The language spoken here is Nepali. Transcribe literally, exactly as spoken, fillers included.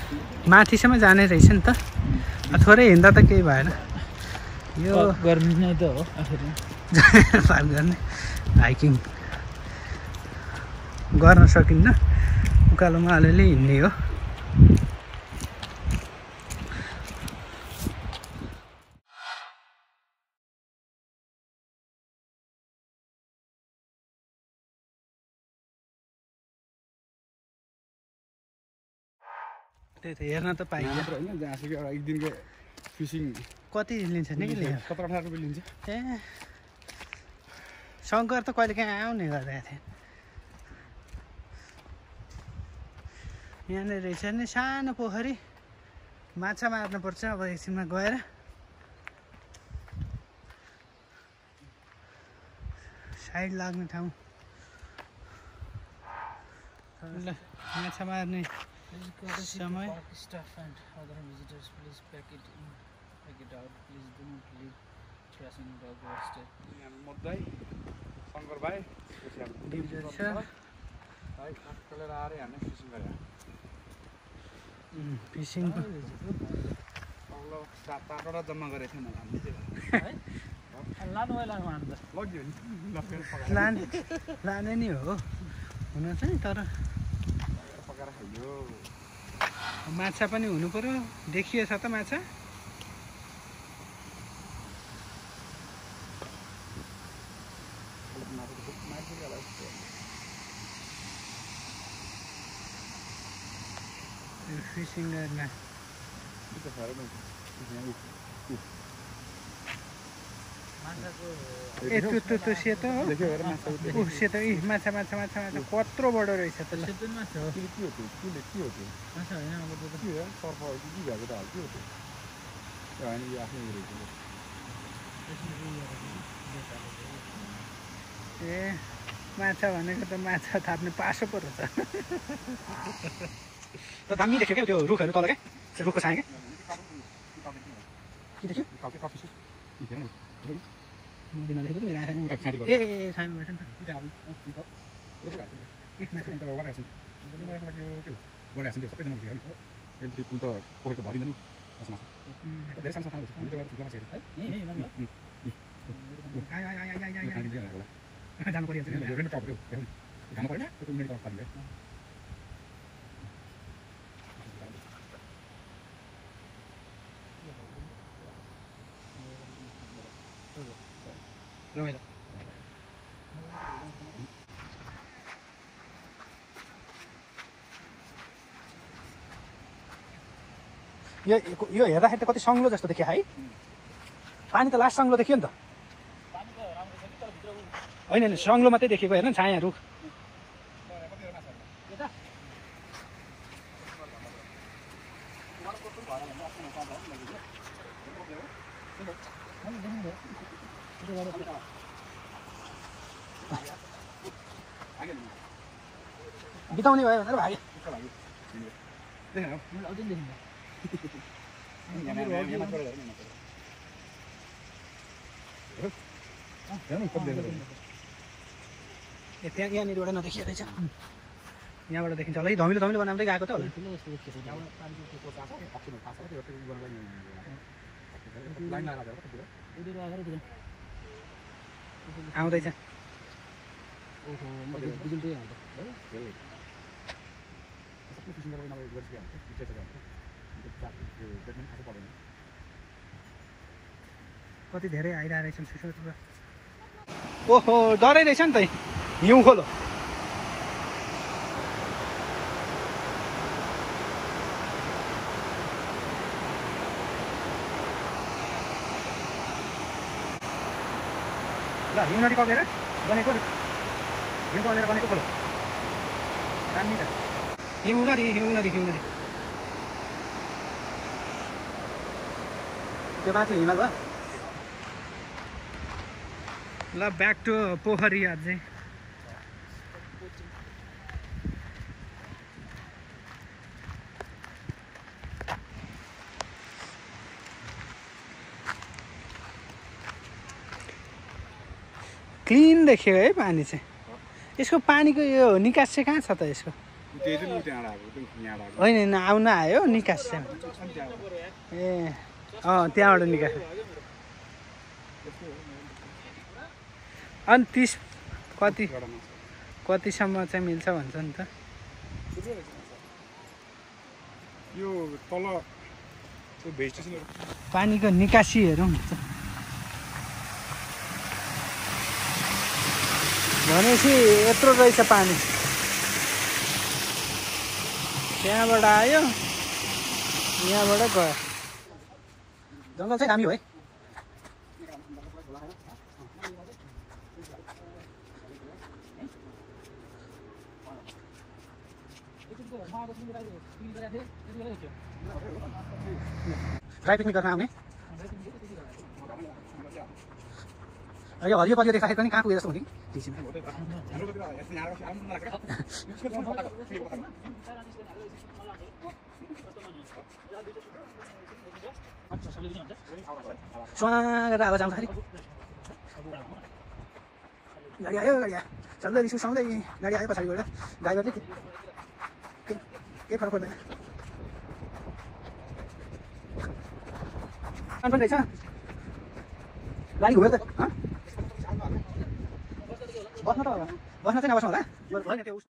माथिसम्म जाने रहेछ नि त थोरै हिँड्दा त केही भएन यो गर्मी नै त हो आखिरमा पार गर्ने हाइकिङ गर्न सकिन्न उकालोमा अलिअलि हिँड्ने हो त्यही त हेर्न त पाइन्छ होइन जहाँसुकै एउटा एक दिनको फिसिङ कति लिन्छ नि कि सत्र अठार रुपियाँ लिन्छ ए शङ्कर त कहिले काहीँ आउने गरेको थिएँ यहाँनिर रहेछ नि सानो पोखरी माछा मार्नुपर्छ अब एकछिनमा गएर साइड लाग्ने ठाउँ माछा मार्ने समय staff and other visitors please pack it in pack it out please do not leave trash in the doorstep मद्दै Shankar भाइ भाइ काठखेलेर आएर हामी फिसिङ गरे फिसिङ अग्लो सात आठवटा जम्मा गरेको थिएन हामीले है लानु भयो लानु अन्त लग्यो नि लाने लाने नि हो हुन चाहिँ तर पकाएर खाइयो माछा पनि हुनु पर्यो देखिएछ त माछा फिसिङ गर्न ए त्यो त्यो त्यो सेतो हो ऊ सेतो इ माछा माछा माछा माछा कत्रो बडो रहेछ त सेतो माछा हो के हो त्यो के के हो त्यो माछा होइन अब त के हो सर्फ हो कि के भएको त हाल के हो त्यो होइन यो आफ्नै रहेछ ए माछा भनेको त माछा थाप्ने पासो पो रहेछ त दामी देख्यो क्या त्यो रुखहरू तल क्या रुखको छाया क्या के देख्यो ए छायामा बैठ नि जानु परिहाल्छ रमाइलो यो यो हेर्दाखेरि त कति सङ्लो जस्तो देखियो है पानी त लास्ट सङ्लो देखियो नि त होइन होइन सङ्लो मात्रै देखेको हेर्नु छाया रुख बिताउने भयो भनेर भाग्यो त्यहाँ यहाँनिरबाट नदेखिएको रहेछ यहाँबाट देखिन्छ होला है धमिलो धमिलो बनाउँदै गएको त होला आउँदैछ कति धेरै आइरहेको रहेछन् सुसुर ओहो डरै रहेछ नि त हिउँ खोलो ल हिउँ नदी कमेर बनेको हिउँ कमेर बनेको खोलो दामी त हिउँ नदी हिउँ नदी हिउँ नदी त्यो माथि हिमाल भयो ल ब्याक टु पोखरी अझै क्लिन देखियो है पानी चाहिँ यसको पानीको यो निकास चाहिँ कहाँ छ त यसको त्यही चाहिँ त्यहाँ आएको त्यो यहाँ आएको होइन आउन आयो निकास चाहिँ ए अँ त्यहाँबाट निकास अनि तिस कति कतिसम्म चाहिँ मिल्छ भन्छ नि त यो तल त्यो भेजिटेसन पानीको निकासी हेरौँ भनेपछि यत्रो रहेछ पानी त्यहाँबाट आयो यहाँबाट गयो जङ्गल चाहिँ दामी हो है ड्राई पिकनिक गर्न आउने यो हरियो परियो देखाएको पनि कहाँ पुगे जस्तो हुने सुहाँ गरेर आवाज आउँदाखेरि गाडी आयो गाडी आयो चल्दै रिस उसाउँदै गाडी आयो पछाडिबाट ड्राइभरले केही फरक पर्दैन पनि रहेछ गाडी घुम्यो त बस्न त बस्न चाहिँ नबस्नु होला